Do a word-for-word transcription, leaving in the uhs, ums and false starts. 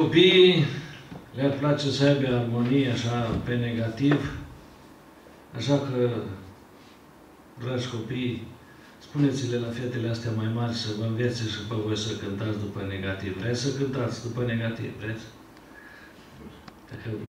Copiii le-ar place să aibă armonie așa pe negativ, așa că, dragi copii, spuneți-le la fetele astea mai mari să vă învețe și pe voi să cântați după negativ. Vreți să cântați după negativ? Vreți?